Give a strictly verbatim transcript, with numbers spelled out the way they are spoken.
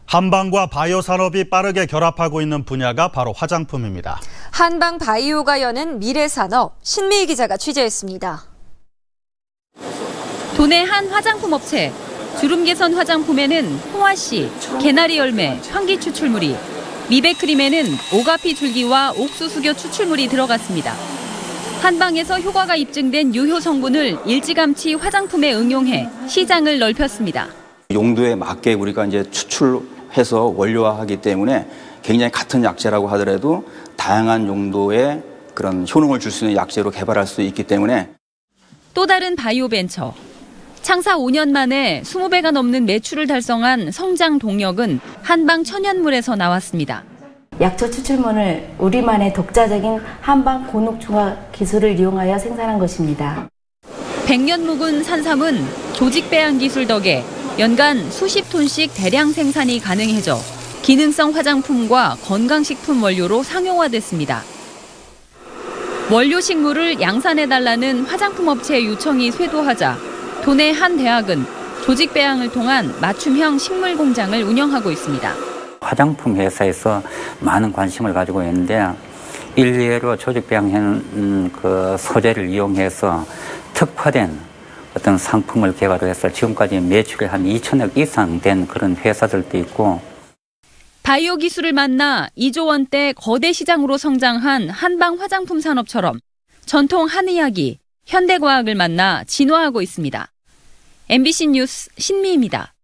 한방과 바이오 산업이 빠르게 결합하고 있는 분야가 바로 화장품입니다. 한방 바이오가 여는 미래 산업, 신미희 기자가 취재했습니다. 도내 한 화장품 업체. 주름 개선 화장품에는 홍화씨, 개나리 열매, 환기 추출물이, 미백 크림에는 오가피 줄기와 옥수수교 추출물이 들어갔습니다. 한방에서 효과가 입증된 유효 성분을 일찌감치 화장품에 응용해 시장을 넓혔습니다. 용도에 맞게 우리가 이제 추출해서 원료화하기 때문에 굉장히 같은 약재라고 하더라도 다양한 용도의 그런 효능을 줄 수 있는 약재로 개발할 수 있기 때문에. 또 다른 바이오 벤처. 창사 오 년 만에 이십 배가 넘는 매출을 달성한 성장 동력은 한방 천연물에서 나왔습니다. 약초 추출물을 우리만의 독자적인 한방 고농축화 기술을 이용하여 생산한 것입니다. 백 년 묵은 산삼은 조직 배양 기술 덕에 연간 수십 톤씩 대량 생산이 가능해져 기능성 화장품과 건강식품 원료로 상용화됐습니다. 원료 식물을 양산해달라는 화장품 업체의 요청이 쇄도하자 도내 한 대학은 조직 배양을 통한 맞춤형 식물 공장을 운영하고 있습니다. 화장품 회사에서 많은 관심을 가지고 있는데 일례로 조직 배양한 그 소재를 이용해서 특화된 어떤 상품을 개발해서 지금까지 매출이 한 이천억 이상 된 그런 회사들도 있고. 바이오 기술을 만나 이조 원대 거대 시장으로 성장한 한방 화장품 산업처럼 전통 한의학이 현대과학을 만나 진화하고 있습니다. 엠비씨 뉴스 신미희입니다.